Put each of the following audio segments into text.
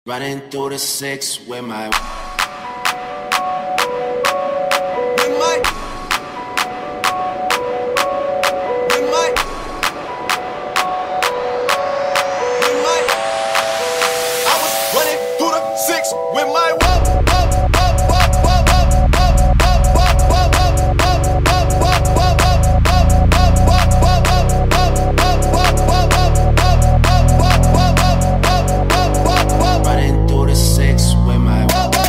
Riding through the six with my I was running through the six with my riding through the six with my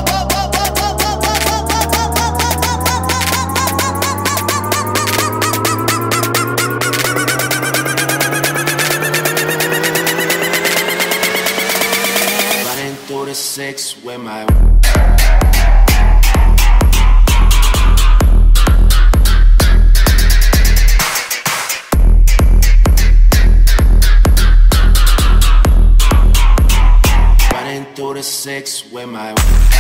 riding through the six with my riding through the six with my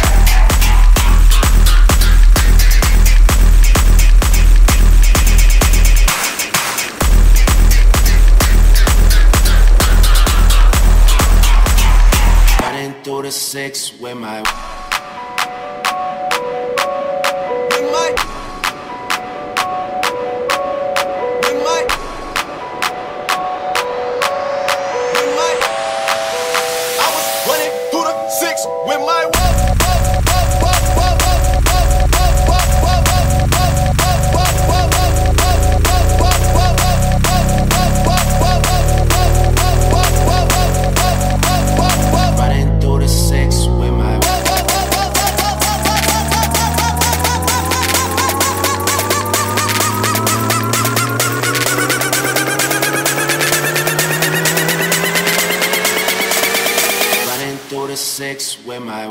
riding through the six with my I was running through the six with my riding through the six with my riding through the six with my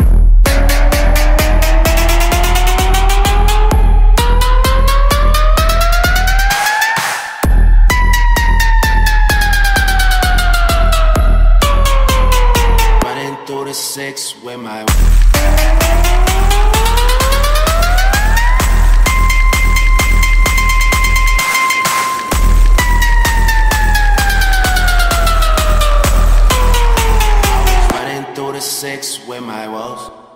riding through the six with my riding through the six with my woes.